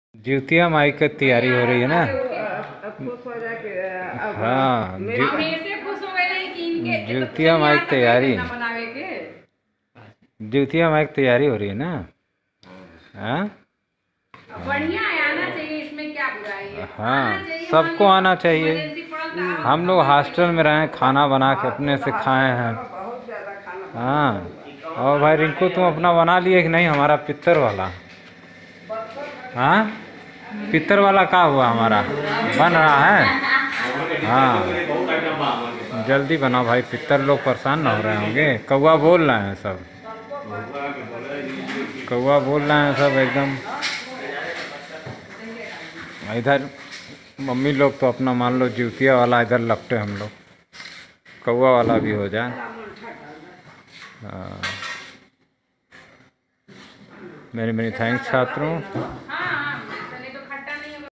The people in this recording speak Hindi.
ज्योतिया माई की तैयारी हो रही है ना। खुश हो जाए कि हाँ हम ऐसे खुश हो गए कि इनके ज्योतिया माई की तैयारी, बनावे के ज्योतिया माई की तैयारी हो रही है ना। हाँ बढ़िया है, आना चाहिए, इसमें क्या बुराई है। हाँ सबको आना चाहिए। हम लोग हॉस्टल में रहे, खाना बना के अपने से खाए हैं। बहुत ज्यादा खाना। हाँ और भाई रिंकू तुम अपना बना लिए कि नहीं हमारा पित्तर वाला? हाँ पित्तर वाला क्या हुआ हमारा? बन रहा है। हाँ जल्दी बनाओ भाई, पित्तर लोग परेशान ना हो रहे होंगे। कौआ बोल रहे हैं सब, कौआ बोल रहे हैं सब एकदम। इधर मम्मी लोग तो अपना मान लो ज्योतिया वाला इधर लपटे, हम लोग कौआ वाला भी हो जाए। हाँ मेरी थैंक्स छात्रों।